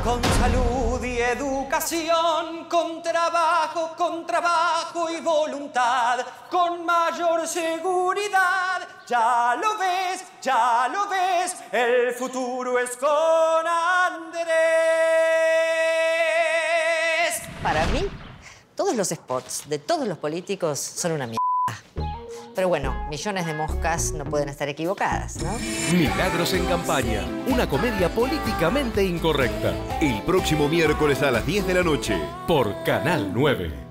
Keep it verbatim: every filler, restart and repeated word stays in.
Con salud y educación, con trabajo, con trabajo y voluntad, con mayor seguridad. Ya lo ves, ya lo ves, el futuro es con Andrés. Para mí, todos los spots de todos los políticos son una mierda. Pero bueno, millones de moscas no pueden estar equivocadas, ¿no? Milagros en campaña, una comedia políticamente incorrecta. El próximo miércoles a las diez de la noche. Por Canal nueve.